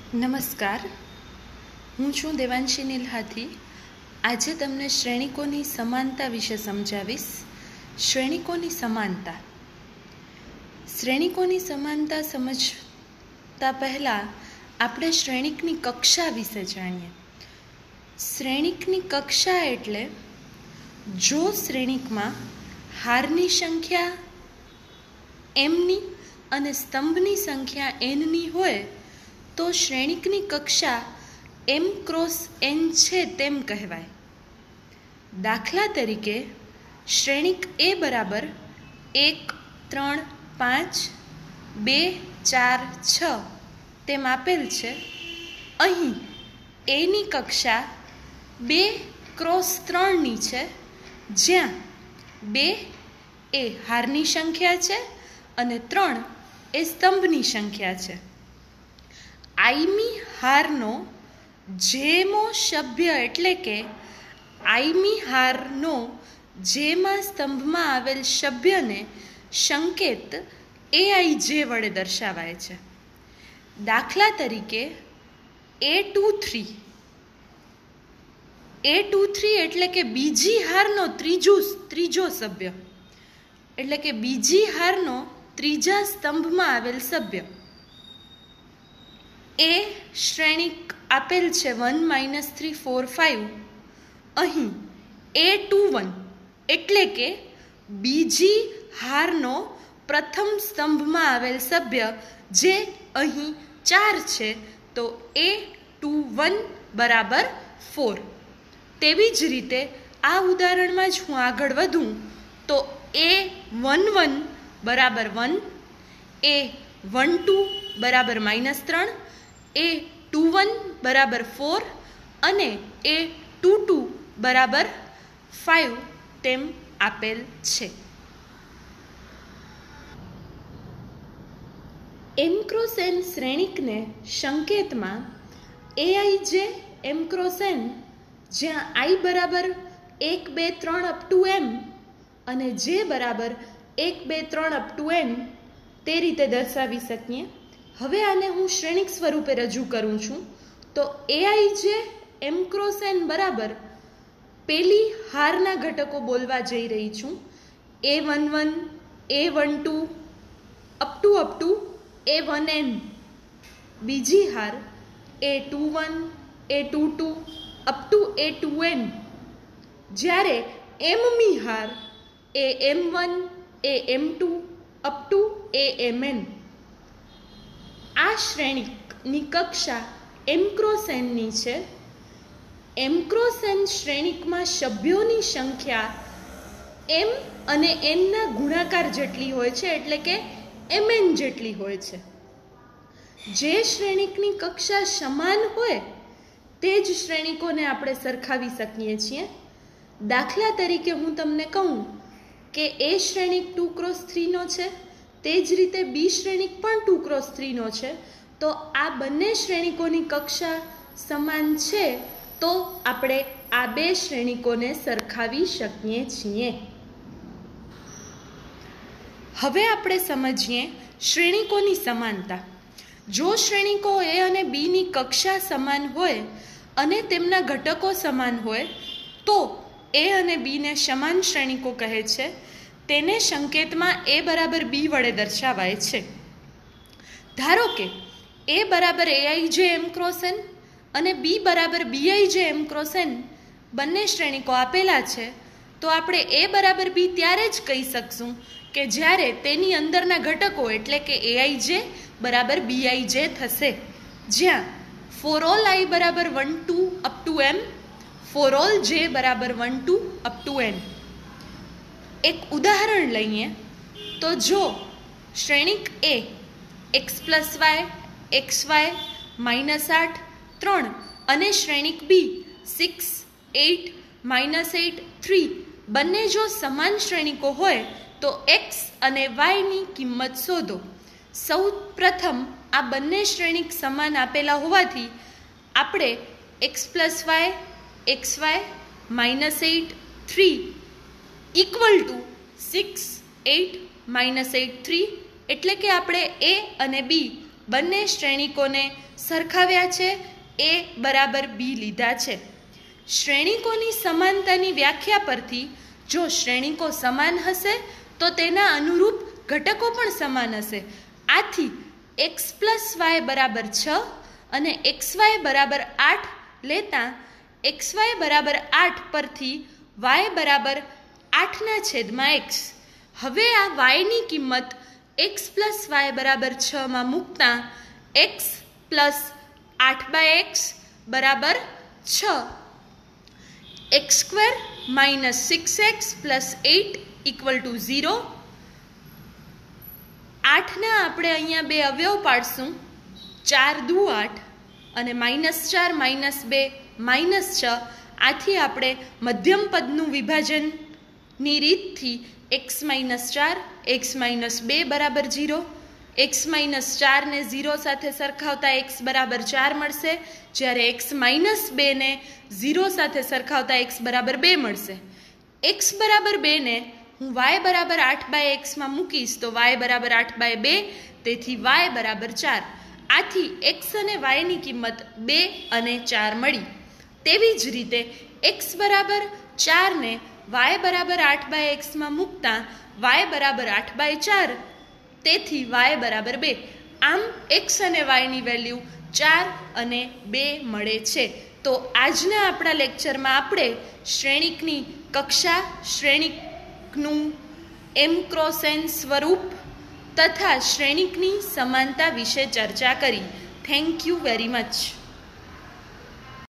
નમસ્કાર, હું છું દેવાંશી નીલહાથી. આજે તમને શ્રેણિકોની સમાનતા વિશે સમજાવીશ. શ્રેણિકોની સમાનતા સમજતા પહેલાં આપણે શ્રેણિકની કક્ષા વિશે જાણીએ. શ્રેણિકની કક્ષા એટલે જો શ્રેણિકમાં હારની સંખ્યા એમની અને સ્તંભની સંખ્યા એનની હોય તો શ્રેણિકની કક્ષા m ક્રોસ n છે તેમ કહેવાય. દાખલા તરીકે શ્રેણિક A બરાબર 1, 3, 5, 2, 4, 6 તેમ આપેલ છે. અહીં એની કક્ષા 2 ક્રોસ 3ની છે, જ્યાં 2 એ હારની સંખ્યા છે અને 3 એ સ્તંભની સંખ્યા છે. આઈમી હારનો જેમો સભ્ય એટલે કે આઈમી હારનો જેમાં સ્તંભમાં આવેલ સભ્યને સંકેત AIJ વડે દર્શાવાય છે. દાખલા તરીકે A23 એટલે કે બીજી હારનો ત્રીજો સભ્ય એટલે કે બીજી હારનો ત્રીજા સ્તંભમાં આવેલ સભ્ય. એ શ્રેણિક આપેલ છે 1, -3, 4, 5. અહીં A21 એટલે કે બીજી હારનો પ્રથમ સ્તંભમાં આવેલ સભ્ય જે અહીં 4 છે, તો A21 બરાબર 4. તેવી જ રીતે આ ઉદાહરણમાં જ હું આગળ વધું તો A11 બરાબર 1, A12 બરાબર -3, A21 બરાબર 4 અને A22 બરાબર 5 તેમ આપેલ છે. m ક્રોસ n શ્રેણિકને સંકેતમાં AIJ m ક્રોસ n, જ્યાં I બરાબર 1, 2, 3 અપ ટુ m અને J બરાબર 1, 2, 3 અપ ટુ n તે રીતે દર્શાવી શકીએ. હવે આને હું શ્રેણિક સ્વરૂપે રજૂ કરું છું તો AIJ m ક્રોસ n બરાબર પેલી હારના ઘટકો બોલવા જઈ રહી છું. A11, A12 up to A1n. બીજી હાર A21, A22 up to A2n. જ્યારે mમી હાર AM1, AM2 up to AMn. આ શ્રેણિકની કક્ષા m ક્રોસ n ની છે. m ક્રોસ n શ્રેણિકમાં સભ્યોની સંખ્યા m અને n ના ગુણાકાર જેટલી હોય છે, એટલે કે mn જેટલી હોય છે. જે શ્રેણિકની કક્ષા સમાન હોય તે જ શ્રેણિકોને આપણે સરખાવી શકીએ છીએ. દાખલા તરીકે હું તમને કહું કે A શ્રેણિક 2 ક્રોસ 3નો છે, તે જ રીતે B શ્રેણિક પણ 2 ક્રોસ 3નો છે, તો આ બંને શ્રેણિકોની કક્ષા સમાન છે, તો આપણે આ બે શ્રેણિકોને સરખાવી શકીએ છીએ. હવે આપણે સમજીએ શ્રેણિકોની સમાનતા. જો શ્રેણિકો A અને B ની કક્ષા સમાન હોય અને તેમના ઘટકો સમાન હોય તો A અને B ને સમાન શ્રેણિકો કહે છે. તેને સંકેતમાં A બરાબર B વડે દર્શાવાય છે. ધારો કે A બરાબર AIJ m ક્રોસ n અને B બરાબર BIJ m ક્રોસ n બંને શ્રેણિકો આપેલા છે, તો આપણે A બરાબર B ત્યારે જ કહી શકશું કે જ્યારે તેની અંદરના ઘટકો એટલે કે AIJ બરાબર BIJ થશે, જ્યાં for all I બરાબર 1, 2 up to m, for all j બરાબર 1, 2 અપ ટુ n. એક ઉદાહરણ લઈએ તો જો શ્રેણિક A x + y, xy, -8, 3 અને શ્રેણિક B 6, 8, -8, 3 બંને જો સમાન શ્રેણિકો હોય તો x અને y ની કિંમત શોધો. સૌ પ્રથમ આ બંને શ્રેણિક સમાન આપેલા હોવાથી આપણે x + y, xy, -8, 3 equal to 6, 8, -8, 3 એટલે કે આપણે A અને B બંને શ્રેણિકોને સરખાવ્યા છે, એ બરાબર બી લીધા છે. શ્રેણિકોની સમાનતાની વ્યાખ્યા પરથી જો શ્રેણિકો સમાન હશે તો તેના અનુરૂપ ઘટકો પણ સમાન હશે. આથી એક્સ પ્લસ વાય બરાબર 6 અને એક્સ વાય બરાબર 8 લેતા એક્સ વાય બરાબર 8 પરથી વાય બરાબર 8/x. હવે આ વાયની કિંમત એક્સ પ્લસ વાય બરાબર 6 મૂકતા એક્સ પ્લસ 8/x બરાબર 6. X square minus 6x plus 8 equal to 0. 8ના આપણે અહીંયા બે અવયવ પાડશું, 4 દુ 8 અને -4 -2 -6. આથી આપણે મધ્યમ પદનું વિભાજનની રીતથી x -4 x -2 બરાબર 0, x -4 ને 0 સાથે સરખાવતા x બરાબર 4 મળશે, જ્યારે x -2 ને 0 સાથે સરખાવતા x બરાબર 2 મળશે. x બરાબર 2 ને હું y બરાબર 8/x મૂકીશ તો y બરાબર 8/2, તેથી y બરાબર 4. આથી x અને y ની કિંમત 2 અને 4 મળી. તેવી જ રીતે x બરાબર 4 ને y બરાબર 8/x મૂકતા y બરાબર 8/4, તેથી y બરાબર 2. આમ x અને y ની વેલ્યુ 4 અને 2 મળે છે. તો આજના આપણા લેક્ચરમાં આપણે શ્રેણિકની કક્ષા, શ્રેણિકનું m ક્રોસ n સ્વરૂપ તથા શ્રેણિકની સમાનતા વિશે ચર્ચા કરી. Thank you very much.